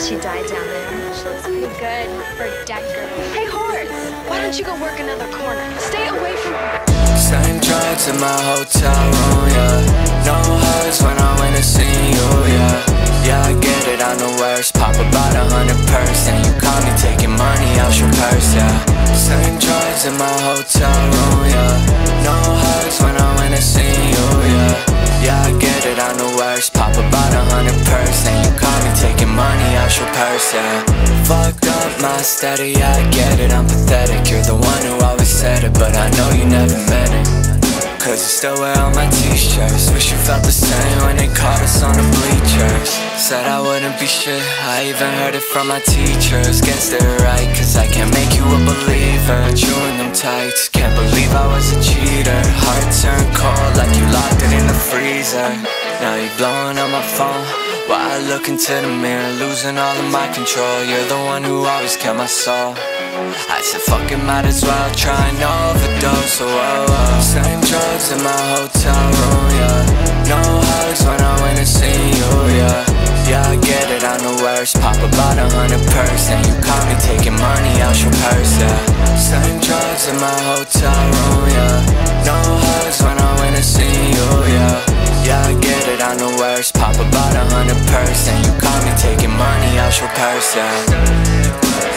did she die down there? She looks pretty good for a dead girl. Hey, Horace, why don't you go work another corner? Stay away from her. Same drugs in my hotel room, yeah. No hugs when I went to see you, yeah. Yeah, I get it, I'm the worst. Pop about 100 purse, and you caught me taking money out your purse, yeah. Same drugs in my hotel room, yeah. No hugs when I went to see you, yeah. Yeah, I get it, I'm the worst. Pop about 100 purse, and you caught me taking money out your purse, yeah. Fucked up my steady, yeah, I get it, I'm pathetic. You're the one who always said it, but I know you never meant it. Cause you still wear all my t-shirts. Wish you felt the same when they caught us on the bleachers. Said I wouldn't be shit, I even heard it from my teachers. Guess they're right, cause I can't make you a believer. Chewing them tights, can't believe I was a cheater. Heart turned cold like you locked it in the freezer. Now you're blowing up my phone while I look into the mirror, losing all of my control. You're the one who always kept my soul. I said fuck it, might as well try and overdose, oh, oh, oh. Same drugs in my hotel room, yeah. No hugs when I went to see you, yeah. Yeah, I get it, I'm the worst. Pop about 100 purse, and you caught me taking money out your purse, yeah. Same drugs in my hotel room, yeah. No hugs when I went to see you, yeah. Yeah, I get it, I'm the worst. Pop about 100 purse, and you caught me taking money out your purse, yeah.